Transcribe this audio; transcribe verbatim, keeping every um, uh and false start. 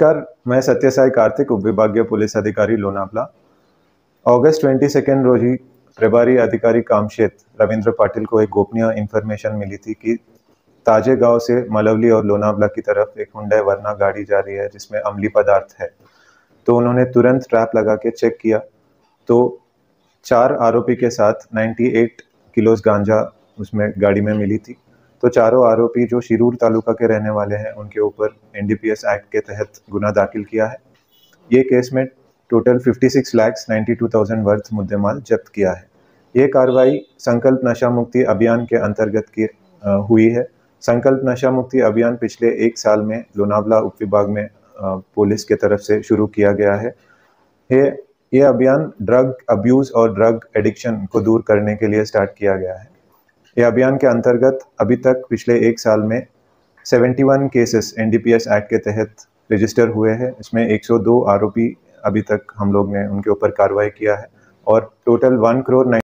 नमस्कार, मैं सत्यसाई कार्तिक, उपविभागीय पुलिस अधिकारी लोनावला। अगस्त बाईस रोजी प्रभारी अधिकारी कामशेत रविंद्र पाटिल को एक गोपनीय इन्फॉर्मेशन मिली थी कि ताजे गांव से मलवली और लोनावला की तरफ एक हुंडई वर्ना गाड़ी जा रही है जिसमें अम्लीय पदार्थ है। तो उन्होंने तुरंत ट्रैप लगा के चेक किया तो चार आरोपी के साथ अट्ठानवे किलोस गांजा उसमें गाड़ी में मिली थी। तो चारों आरोपी जो शिरूर तालुका के रहने वाले हैं उनके ऊपर एनडीपीएस एक्ट के तहत गुना दाखिल किया है। ये केस में टोटल छप्पन लाख बानवे हज़ार वर्थ मुद्देमाल जब्त किया है। ये कार्रवाई संकल्प नशा मुक्ति अभियान के अंतर्गत की हुई है। संकल्प नशा मुक्ति अभियान पिछले एक साल में लोनावला उपविभाग में पुलिस के तरफ से शुरू किया गया है। ये ये अभियान ड्रग अब्यूज़ और ड्रग एडिक्शन को दूर करने के लिए स्टार्ट किया गया है। ये अभियान के अंतर्गत अभी तक पिछले एक साल में इकहत्तर केसेस एनडीपीएस एक्ट के तहत रजिस्टर हुए हैं। इसमें एक सौ दो आरोपी अभी तक हम लोग ने उनके ऊपर कार्रवाई किया है और टोटल वन करोड़